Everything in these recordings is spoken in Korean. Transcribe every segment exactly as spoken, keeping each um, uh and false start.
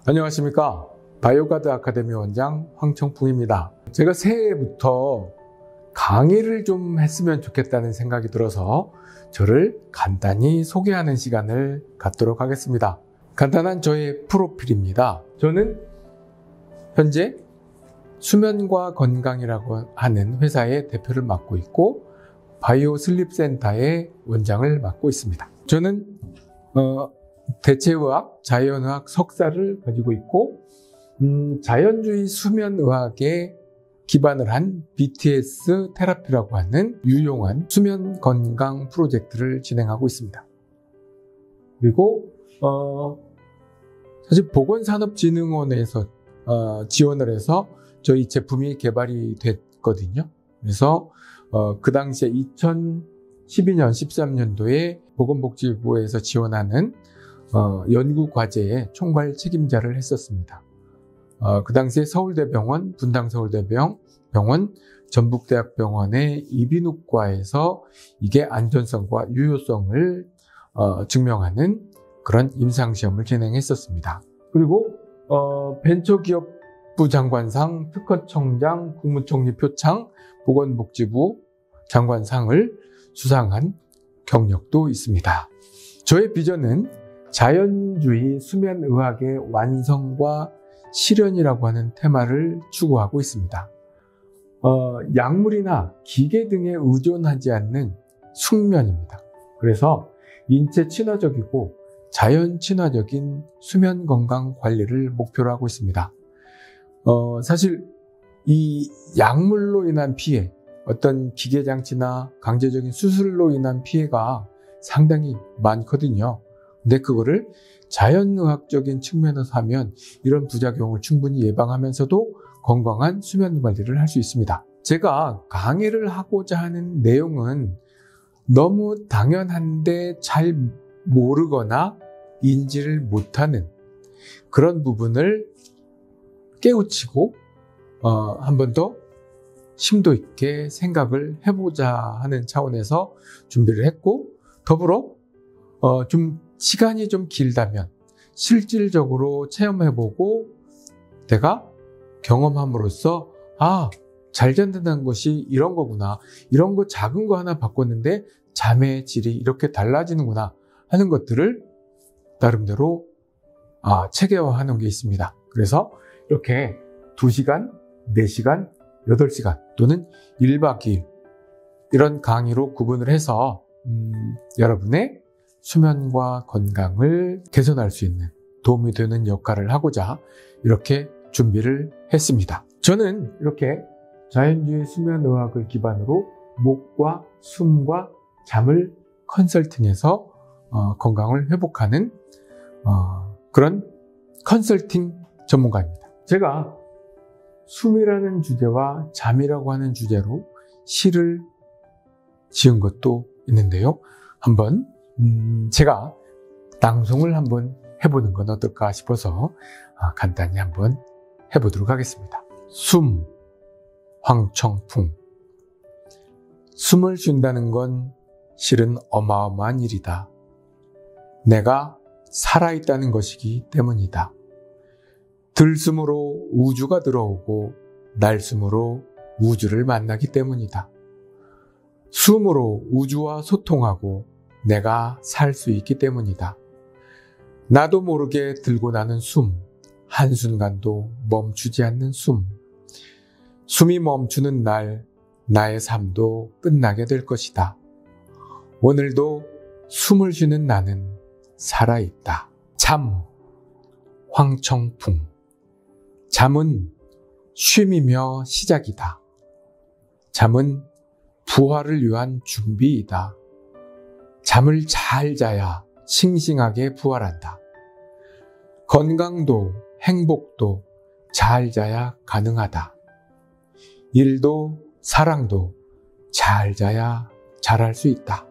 안녕하십니까. 바이오가드 아카데미 원장 황청풍입니다. 제가 새해부터 강의를 좀 했으면 좋겠다는 생각이 들어서 저를 간단히 소개하는 시간을 갖도록 하겠습니다. 간단한 저의 프로필입니다. 저는 현재 수면과 건강이라고 하는 회사의 대표를 맡고 있고 바이오 슬립 센터의 원장을 맡고 있습니다. 저는 어, 대체의학, 자연의학 석사를 가지고 있고 음, 자연주의 수면의학에 기반을 한 비티에스 테라피라고 하는 유용한 수면 건강 프로젝트를 진행하고 있습니다. 그리고 어, 사실 보건산업진흥원에서 어, 지원을 해서 저희 제품이 개발이 됐거든요. 그래서 어, 그 당시에 이천십이 년, 십삼 년도에 보건복지부에서 지원하는 어, 연구과제의 총괄 책임자를 했었습니다. 어, 그 당시에 서울대병원, 분당서울대병원, 병원, 전북대학병원의 이비인후과에서 이게 안전성과 유효성을 어, 증명하는 그런 임상시험을 진행했었습니다. 그리고 어, 벤처기업부 장관상, 특허청장, 국무총리 표창, 보건복지부 장관상을 수상한 경력도 있습니다. 저의 비전은 자연주의 수면의학의 완성과 실현이라고 하는 테마를 추구하고 있습니다. 어, 약물이나 기계 등에 의존하지 않는 숙면입니다. 그래서 인체 친화적이고 자연 친화적인 수면 건강 관리를 목표로 하고 있습니다. 어, 사실 이 약물로 인한 피해, 어떤 기계 장치나 강제적인 수술로 인한 피해가 상당히 많거든요. 근데 그거를 자연의학적인 측면에서 하면 이런 부작용을 충분히 예방하면서도 건강한 수면 관리를 할 수 있습니다. 제가 강의를 하고자 하는 내용은 너무 당연한데 잘 모르거나 인지를 못하는 그런 부분을 깨우치고 어, 한 번 더 심도 있게 생각을 해보자 하는 차원에서 준비를 했고, 더불어 어, 좀 시간이 좀 길다면 실질적으로 체험해보고 내가 경험함으로써 아, 잘 잔다는 것이 이런 거구나, 이런 거 작은 거 하나 바꿨는데 잠의 질이 이렇게 달라지는구나 하는 것들을 나름대로 아, 체계화하는 게 있습니다. 그래서 이렇게 두 시간, 네 시간, 여덟 시간 또는 일 박 이 일 이런 강의로 구분을 해서 음, 여러분의 수면과 건강을 개선할 수 있는 도움이 되는 역할을 하고자 이렇게 준비를 했습니다. 저는 이렇게 자연주의 수면의학을 기반으로 목과 숨과 잠을 컨설팅해서 어, 건강을 회복하는 어, 그런 컨설팅 전문가입니다. 제가 숨이라는 주제와 잠이라고 하는 주제로 시를 지은 것도 있는데요. 한번 음, 제가 낭송을 한번 해보는 건 어떨까 싶어서 아, 간단히 한번 해보도록 하겠습니다. 숨, 황청풍. 숨을 쉰다는 건 실은 어마어마한 일이다. 내가 살아있다는 것이기 때문이다. 들숨으로 우주가 들어오고 날숨으로 우주를 만나기 때문이다. 숨으로 우주와 소통하고 내가 살 수 있기 때문이다. 나도 모르게 들고 나는 숨, 한순간도 멈추지 않는 숨. 숨이 멈추는 날, 나의 삶도 끝나게 될 것이다. 오늘도 숨을 쉬는 나는 살아있다. 잠, 황청풍. 잠은 쉼이며 시작이다. 잠은 부활을 위한 준비이다. 잠을 잘 자야 싱싱하게 부활한다. 건강도 행복도 잘 자야 가능하다. 일도 사랑도 잘 자야 잘할 수 있다.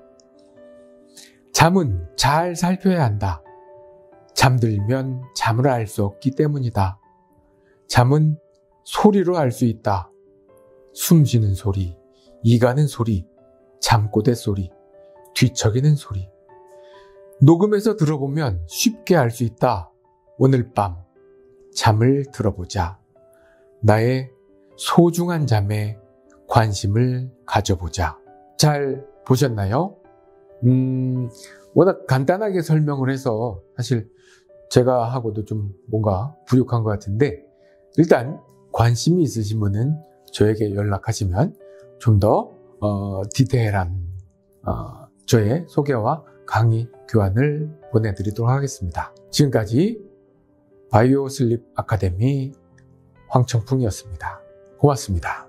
잠은 잘 살펴야 한다. 잠들면 잠을 알 수 없기 때문이다. 잠은 소리로 알 수 있다. 숨 쉬는 소리, 이 가는 소리, 잠꼬대 소리, 뒤척이는 소리. 녹음해서 들어보면 쉽게 알 수 있다. 오늘 밤 잠을 들어보자. 나의 소중한 잠에 관심을 가져보자. 잘 보셨나요? 음, 워낙 간단하게 설명을 해서 사실 제가 하고도 좀 뭔가 부족한 것 같은데, 일단 관심이 있으신 분은 저에게 연락하시면 좀 더 어, 디테일한 어, 저의 소개와 강의 교환을 보내드리도록 하겠습니다. 지금까지 바이오 슬립 아카데미 황청풍이었습니다. 고맙습니다.